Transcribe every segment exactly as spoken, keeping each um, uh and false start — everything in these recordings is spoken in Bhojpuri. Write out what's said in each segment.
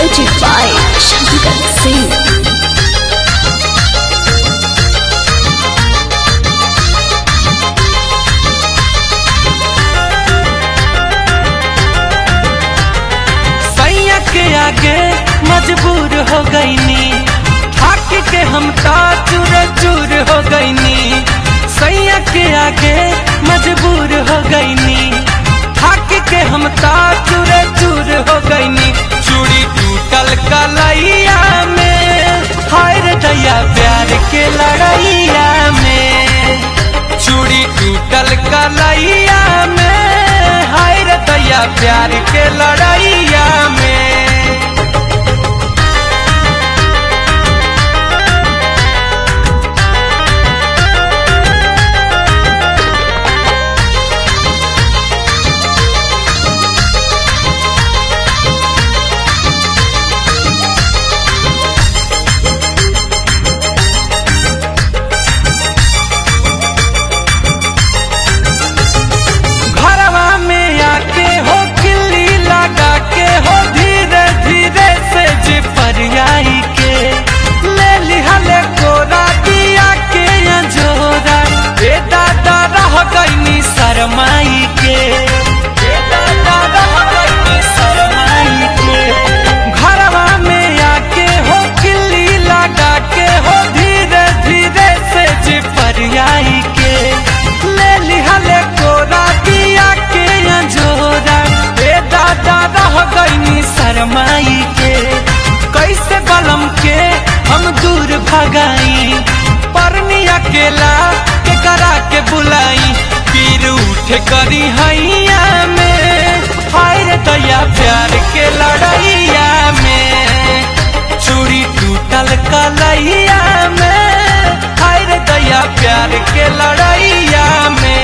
Music by Shankar Singh. के आगे मजबूर हो गईनी, थक के हम ता चूर चूर हो गईनी। सैया के आगे मजबूर हो गईनी, थक के हम ता चूर चूर हो गईनी। चूड़ी टूटल कलैया में, हाय रे दैया प्यार के लड़ैया में। चूड़ी टूटल कलैया में, हाय रे दैया प्यार के लड़ैया में। शरमाई के शरमाई के घरवा में आके हो किल्ली लगा के हो धीरे धीरे से जिपरियाई के ले लिहले कोरा दिया के अंजोरा। ए दादा रह गईनी शरमाई के, कैसे बलम के हम दूर भगाई। परनी अकेला के करा के बुलाई, पीर उठ करी हैया में, हाय रे दैया प्यार के लड़ैया में। चूड़ी टूटल कलैया में, हाय रे दैया प्यार के लड़ैया में।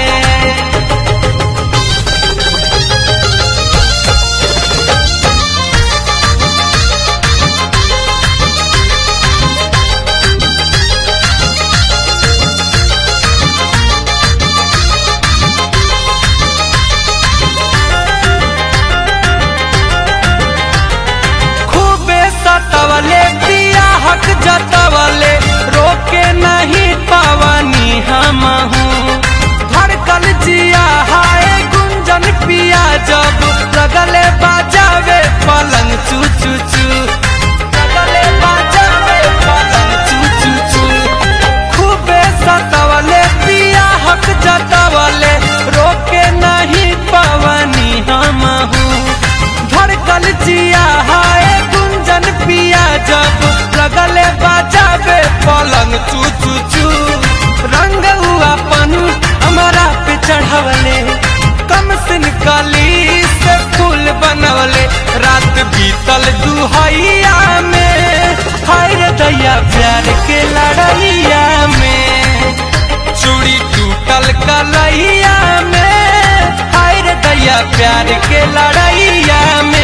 सतवले पिया हक जतवले, रोके नहीं पावनी हम हूँ। धड़कन जिया हाय गुंजन पिया, जब लगले बाजावे पलंग चू चू चू, लगले बाजावे पलंग चू चू चू। खूबे सतवले पिया हक जतवले, रोके नहीं पावनी हम हूँ। धड़कन जिया हाय गुंजन पिया, जब लगले बाजावे पलंग चू चू चू। रंग हुआ पन हमारा पे चढ़ावले, कम सिन कली से फूल बनवले। रात बीतल दुहैया में, हाय रे दैया प्यार के लड़ैया में। चूड़ी टूटल कलैया में, हाय रे दैया प्यार के लड़ैया में।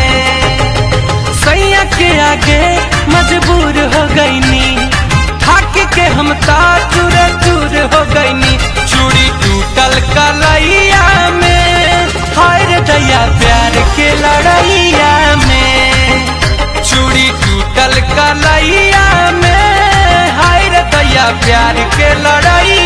सैया के आगे मजबूर हो गईनी, थक के हम ता चूर चूर हो गईनी। चूड़ी टूटल कलैया में, हाय रे दैया प्यार के लड़ैया में। चूड़ी टूटल कलैया में, हाय रे दैया प्यार के लड़ैया।